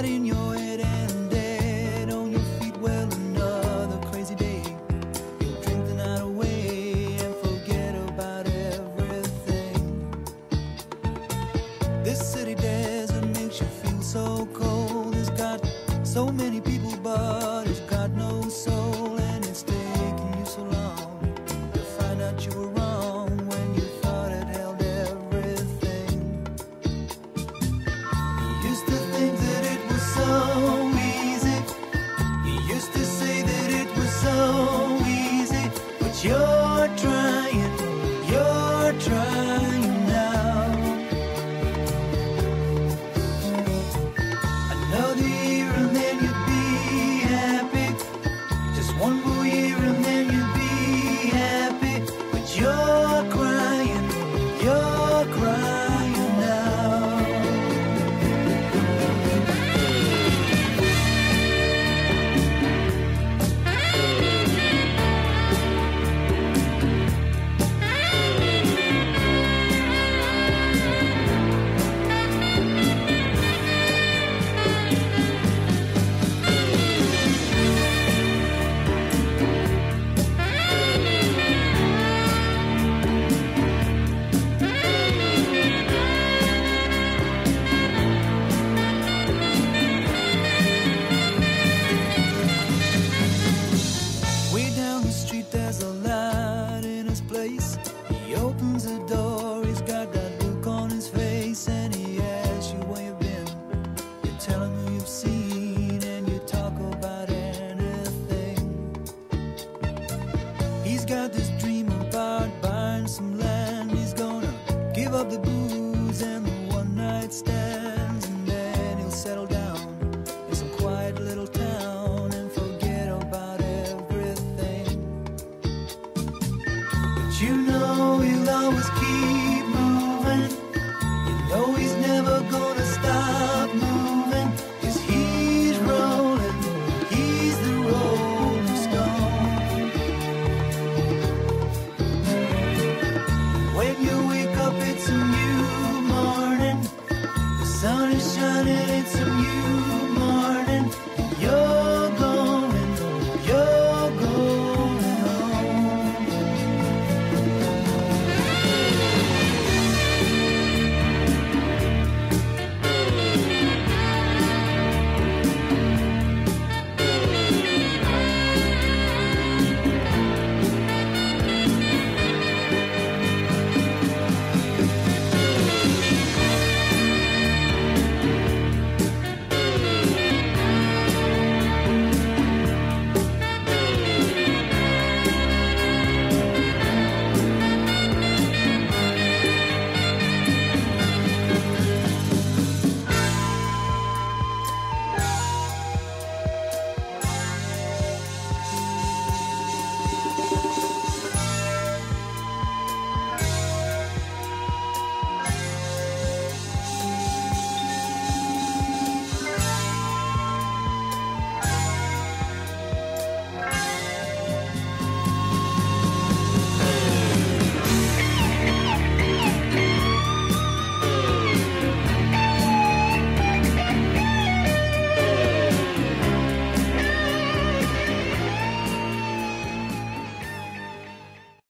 light in your head and dead on your feet. Well, another crazy day. You'll drink the night away and forget about everything. This city desert makes you feel so cold. It's got so many people, but it's got no soul. And it's taken you so long to find out you were wrong when you thought it held everything. You used to think that it was so easy. You used to say that it was so easy. But you're trying now. Another year and then you'd be happy. Just one more year and then you'd be happy. But you're crying now. Way down the street there's a light in his place. He opens the door, he's got that look on his face, and he asks you where you've been. You tell him who you've seen, and you talk about anything. He's got this dream about buying some land. He's gonna give up the booze and the one night stands, and then he'll settle down in some quiet little town and forget about everything. But you know he'll always keep moving. You know he's never gonna stop moving. 'Cause he's rolling, he's the rolling stone. When you wake up it's a new morning. The sun is shining, it's a new morning.